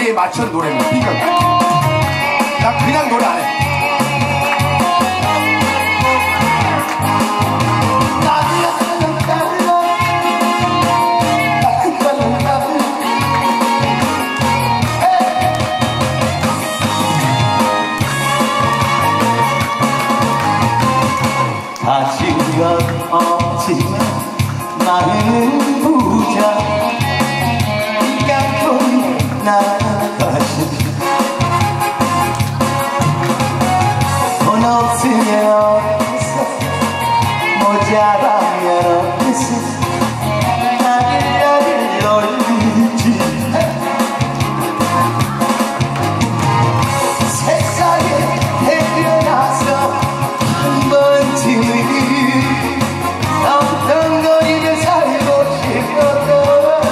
거리에 맞춘 노래입니다. 이건 나 그냥 노래 안 해. 가진 건 없지만 마음은 부자 깡통이 나가시 돈 없으면 없어 모자라면 없어 나를 놀리지 세상에 태어나서 한 번쯤은 엉뚱거리며 살고 싶었던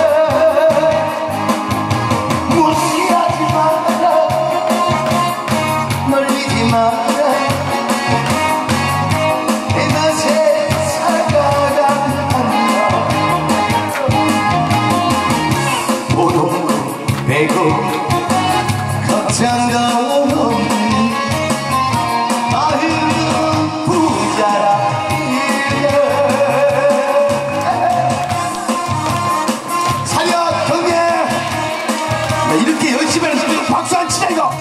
무시하지 마라 놀리지 마라 내 맛에 살아간다 돈 없고 배고 걱정도 없는 마음은 부자라 이렇게 열심히 하는 박수 안 치자 이거.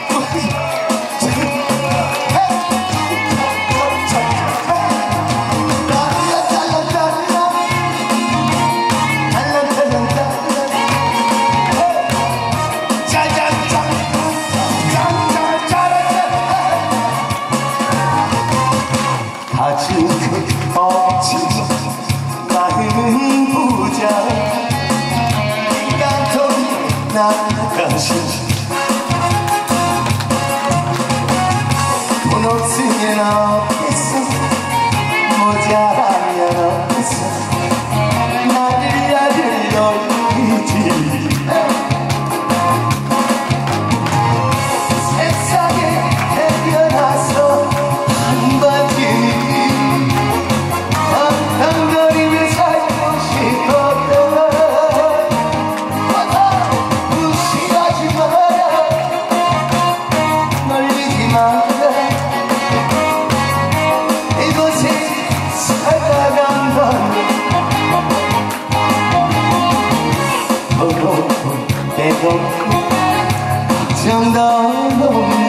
가진 것 없지만 마음은 부자 깡통이 나가시 돈 없으면 없겠어 모자라면 없겠어 나를 놀리지 세상에 태어나서 한 번쯤 엉뚱거리며 살고 싶었던 무시하지 마라 놀리지 마라 이곳에 살아간다 배고프고 걱정도 없는